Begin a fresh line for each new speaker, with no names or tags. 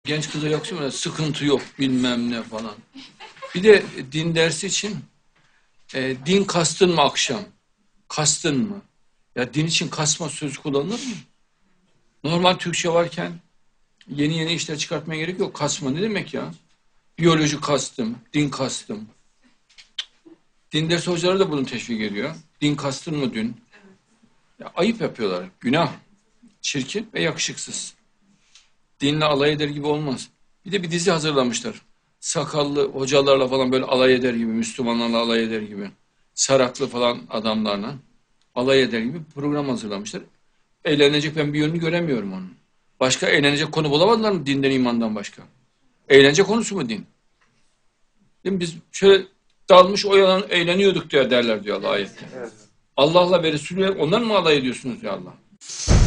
Genç kıza yakışıyor mu? Sıkıntı yok bilmem ne falan. Bir de din dersi için din kastın mı akşam? Kastın mı? Ya din için kasma sözü kullanılır mı? Normal Türkçe varken yeni yeni işler çıkartmaya gerek yok. Kasma ne demek ya? Biyoloji kastım, din kastım. Din dersi hocaları da bunu teşvik ediyor. Din kastın mı dün? Ya, ayıp yapıyorlar. Günah. Çirkin ve yakışıksız. Dinle alay eder gibi olmaz. Bir de bir dizi hazırlamışlar. Sakallı hocalarla falan böyle alay eder gibi, Müslümanlarla alay eder gibi, saraklı falan adamlarla alay eder gibi bir program hazırlamışlar. Eğlenecek ben bir yönünü göremiyorum onun. Başka eğlenecek konu bulamadılar mı dinden imandan başka? Eğlence konusu mu din? Değil mi? Biz şöyle dalmış oyalan eğleniyorduk diyor derler diyor Allah ayette. Allah'la ve Resulü'yle ondan mı alay ediyorsunuz ya Allah?